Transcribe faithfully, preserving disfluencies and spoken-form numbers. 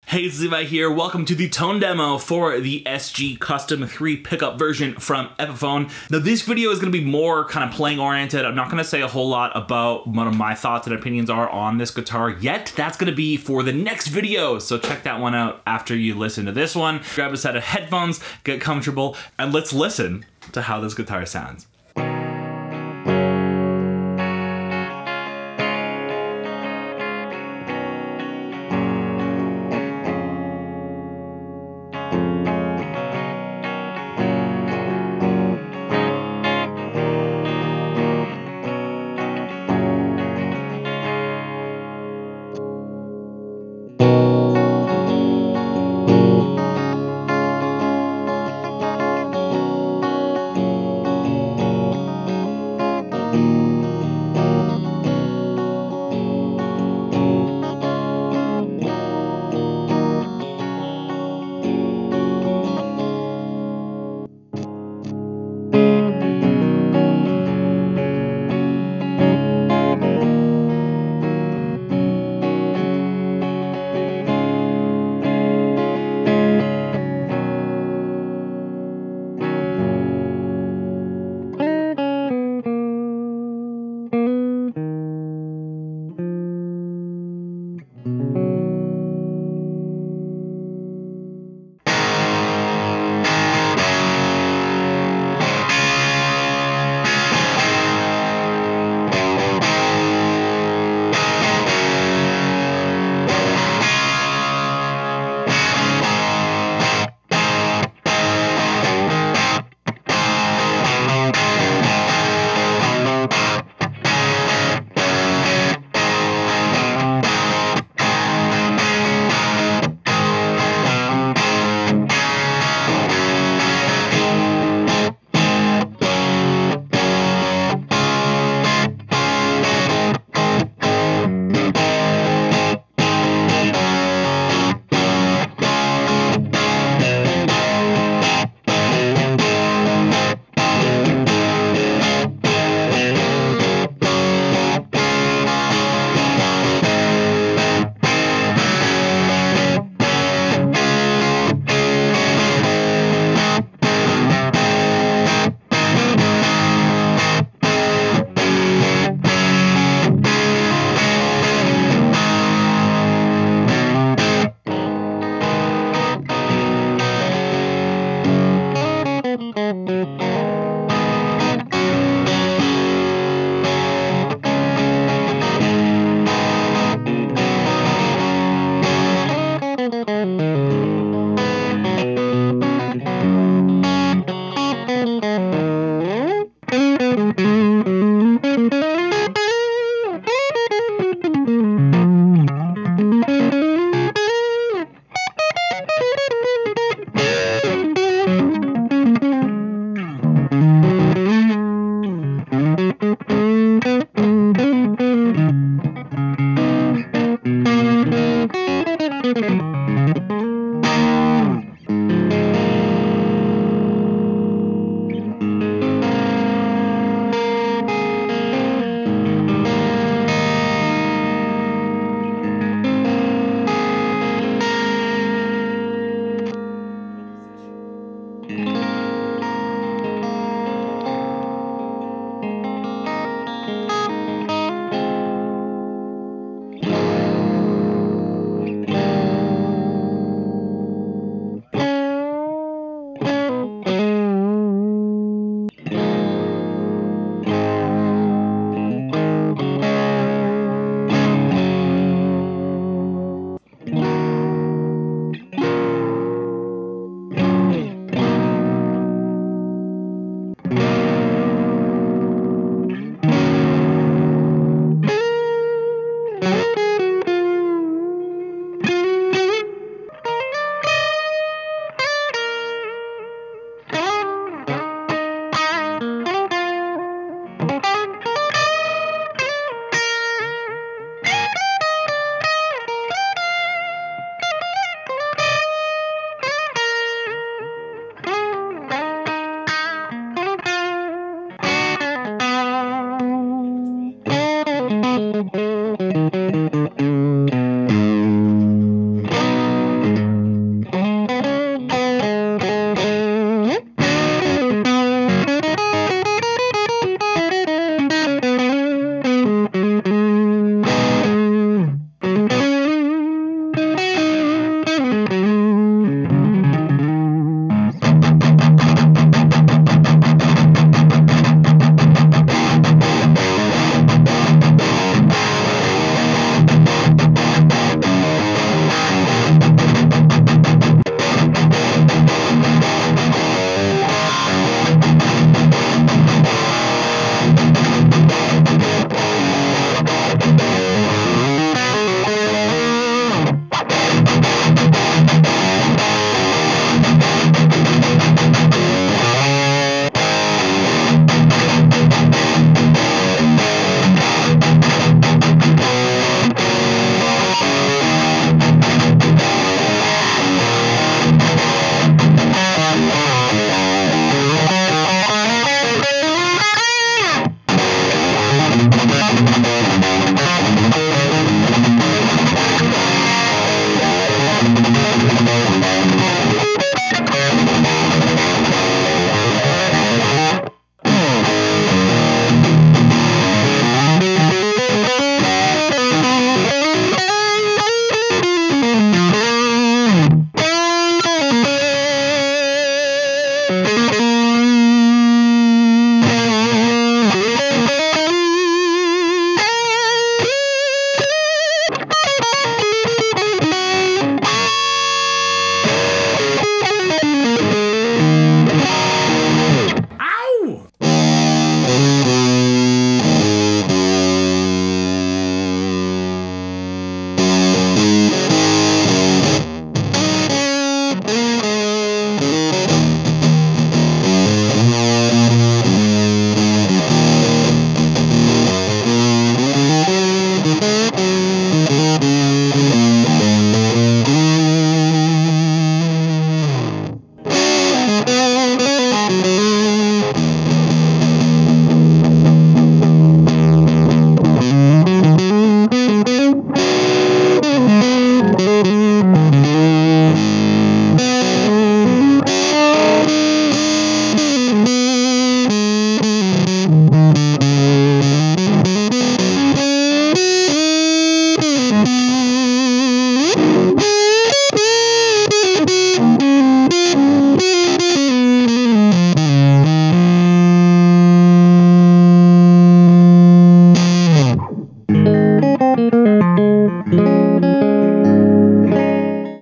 Hey, it's Levi here. Welcome to the tone demo for the S G Custom three pickup version from Epiphone. Now, this video is going to be more kind of playing oriented. I'm not going to say a whole lot about what my thoughts and opinions are on this guitar yet. That's going to be for the next video, so check that one out after you listen to this one. Grab a set of headphones, get comfortable, and let's listen to how this guitar sounds.